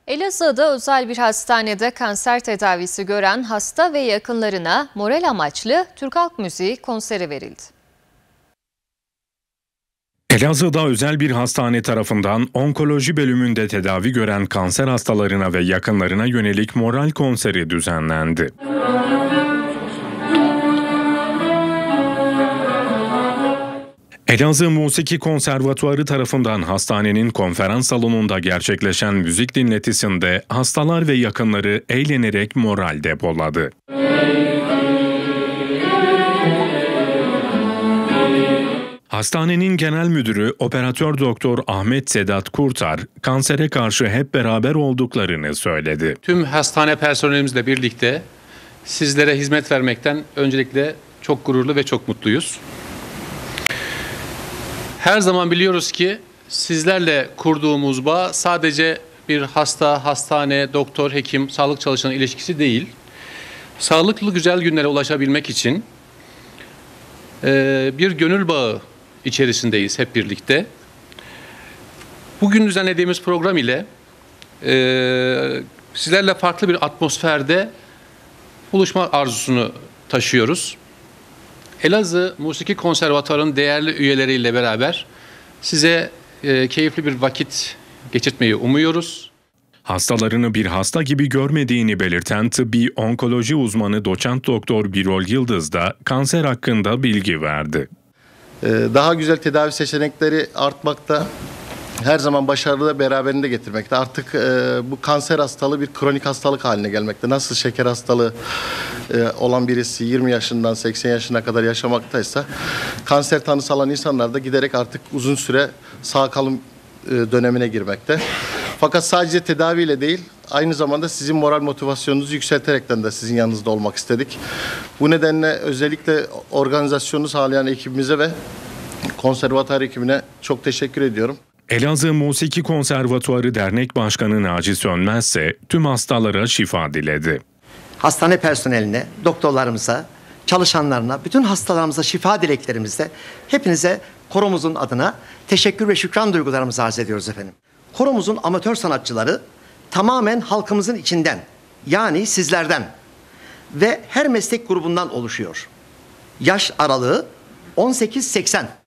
Elazığ'da özel bir hastanede kanser tedavisi gören hasta ve yakınlarına moral amaçlı Türk Halk Müziği konseri verildi. Elazığ'da özel bir hastane tarafından onkoloji bölümünde tedavi gören kanser hastalarına ve yakınlarına yönelik moral konseri düzenlendi. Elazığ Musiki Konservatuarı tarafından hastanenin konferans salonunda gerçekleşen müzik dinletisinde hastalar ve yakınları eğlenerek moral depoladı. Hastanenin genel müdürü Operatör Doktor Ahmet Sedat Kurtar, kansere karşı hep beraber olduklarını söyledi. Tüm hastane personelimizle birlikte sizlere hizmet vermekten öncelikle çok gururlu ve çok mutluyuz. Her zaman biliyoruz ki sizlerle kurduğumuz bağ sadece bir hasta, hastane, doktor, hekim, sağlık çalışanı ilişkisi değil. Sağlıklı güzel günlere ulaşabilmek için bir gönül bağı içerisindeyiz hep birlikte. Bugün düzenlediğimiz program ile sizlerle farklı bir atmosferde buluşma arzusunu taşıyoruz. Elazığ Musiki Konservatuarı'nın değerli üyeleriyle beraber size keyifli bir vakit geçirtmeyi umuyoruz. Hastalarını bir hasta gibi görmediğini belirten tıbbi onkoloji uzmanı doçent doktor Birol Yıldız da kanser hakkında bilgi verdi. Daha güzel tedavi seçenekleri artmakta, her zaman başarılı beraberinde getirmekte. Artık bu kanser hastalığı bir kronik hastalık haline gelmekte. Nasıl şeker hastalığı olan birisi 20 yaşından 80 yaşına kadar yaşamaktaysa, kanser tanısı alan insanlar da giderek artık uzun süre sağ kalım dönemine girmekte. Fakat sadece tedaviyle değil, aynı zamanda sizin moral motivasyonunuzu yükselterekten de sizin yanınızda olmak istedik. Bu nedenle özellikle organizasyonu sağlayan ekibimize ve konservatuar ekibine çok teşekkür ediyorum. Elazığ Musiki Konservatuarı Dernek Başkanı Naci Sönmez ise tüm hastalara şifa diledi. Hastane personeline, doktorlarımıza, çalışanlarına, bütün hastalarımıza şifa dileklerimizle hepinize koromuzun adına teşekkür ve şükran duygularımızı arz ediyoruz efendim. Koromuzun amatör sanatçıları tamamen halkımızın içinden, yani sizlerden ve her meslek grubundan oluşuyor. Yaş aralığı 18-80.